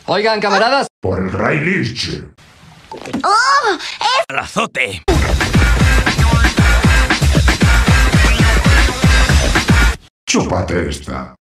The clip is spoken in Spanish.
Oigan, camaradas. Por el Rey Lich. ¡Al azote! Chúpate esta.